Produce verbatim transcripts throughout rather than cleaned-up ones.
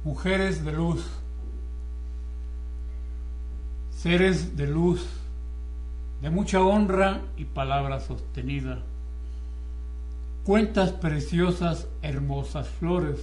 Mujeres de luz, seres de luz, de mucha honra y palabra sostenida, cuentas preciosas, hermosas flores,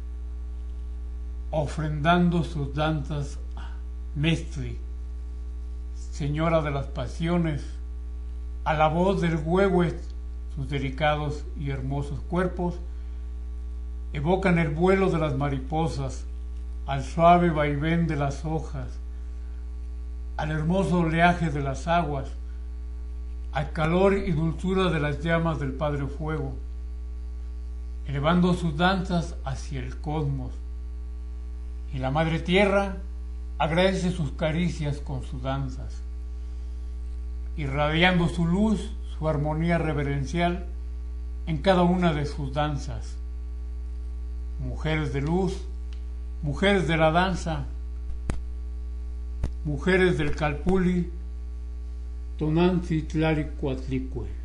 ofrendando sus danzas a Mestri, señora de las pasiones, a la voz del huehue, sus delicados y hermosos cuerpos evocan el vuelo de las mariposas, al suave vaivén de las hojas, al hermoso oleaje de las aguas, al calor y dulzura de las llamas del Padre Fuego, elevando sus danzas hacia el cosmos. Y la Madre Tierra agradece sus caricias con sus danzas, irradiando su luz, su armonía reverencial en cada una de sus danzas. Mujeres de luz, mujeres de la danza, mujeres del Calpulli, Tonantzin Tlalikuatlicue.